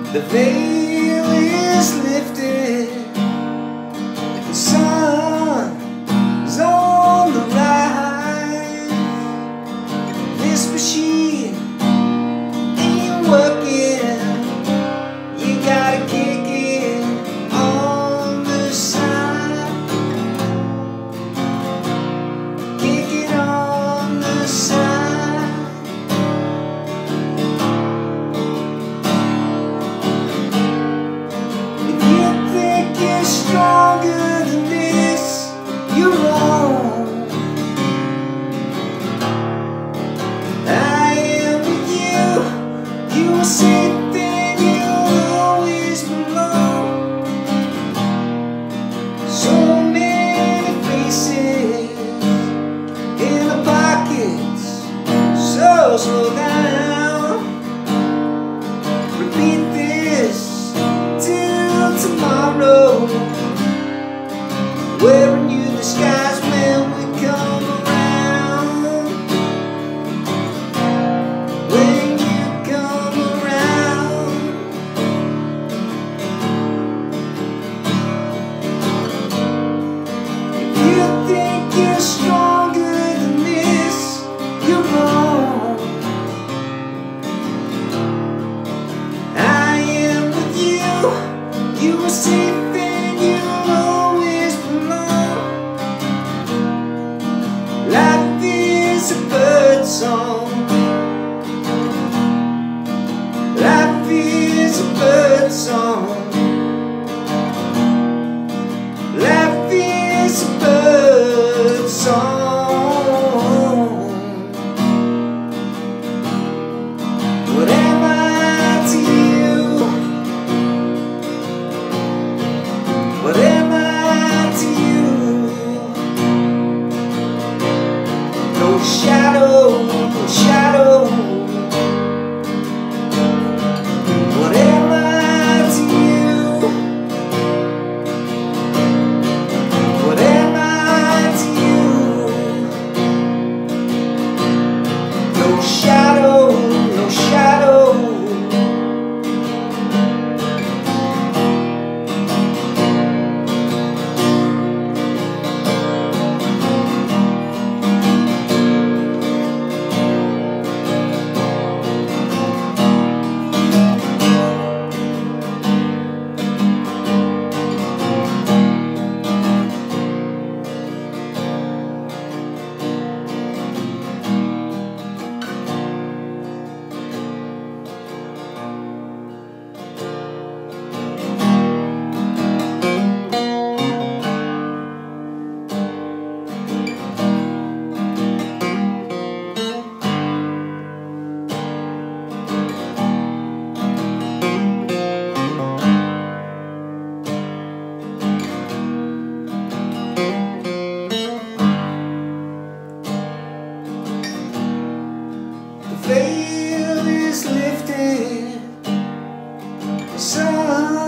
The veil is lifted, the sun is on the rise. This machine ain't working, you gotta kick it on the side. Kick it on the side. Stronger than this, you're wrong. I am with you, you are safe and you'll always belong. So many faces in the pockets, so slow down. Repeat this till tomorrow. Wearing you disguise when we come around. When you come around. If you think you're stronger than this, you're wrong. I am with you, you are safe and you'll always belong. Life is a bird song. Life is a bird song. Life is a bird song. What am I to you? What am I to you? No shadow, no shadow. What am I to you? What am I to you? No shadow, no shadow. The veil is lifted, the sun